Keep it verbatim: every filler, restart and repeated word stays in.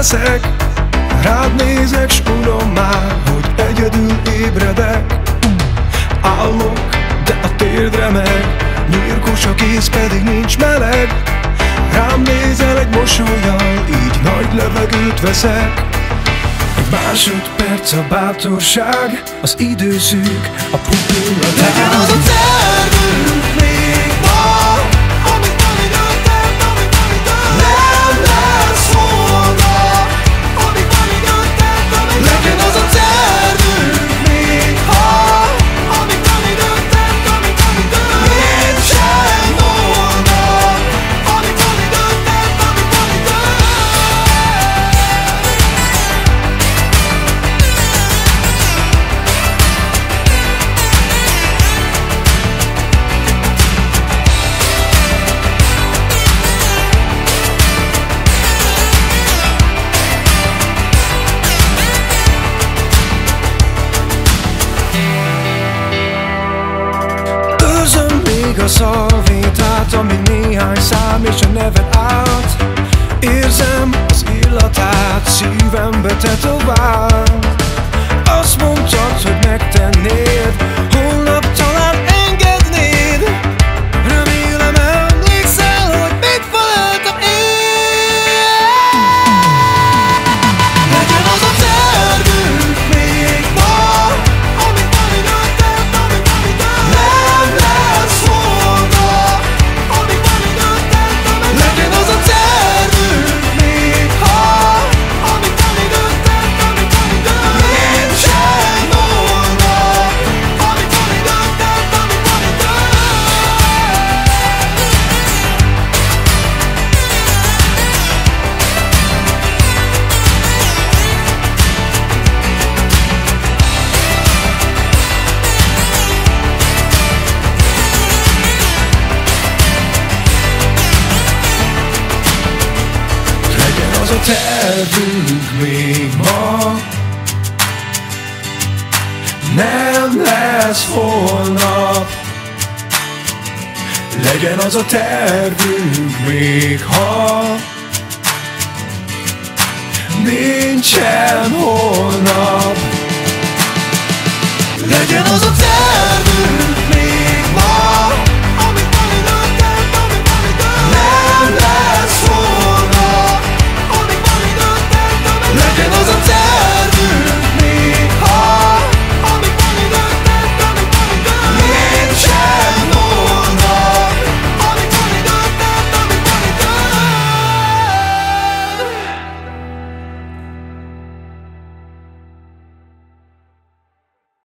leszek. Rád nézek, s unom már, hogy egyedül ébredek. Állok, de a térdre meg, nyírkos a kéz, pedig nincs meleg. Rám nézel egy mosollyal, így nagy levegőt veszek. Egy másodperc a bátorság, az idő szűk, a pupilla tár. Legyen az a tervünk még ma, amit van időtelt, amit van időtelt. Nem lesz holnap, amit van időtelt, amit legyen az a tervünk még ha, amit van időtelt, amit van időtelt. Nincsen holnap, amit van időtelt, amit van időtelt. A szalvétát, ami néhány szám és a neved át. Érzem az illatát, szívembe tetovált. Azt mondtad, hogy megtennéd, holnap talán engednéd. Remélem emlékszel, hogy mit feleltem én. Legyen az a tervünk még ma, amit van időtelt, amit van időtelt. Nem lesz holnap, amit van időtelt, amit legyen az a tervünk még ha, amit van időtelt, amit van időtelt. Nincsen holnap, amit van időtelt, amit van időtelt. Legyen az a tervünk még ma, nem lesz holnap. Legyen az a tervünk még ha, nincsen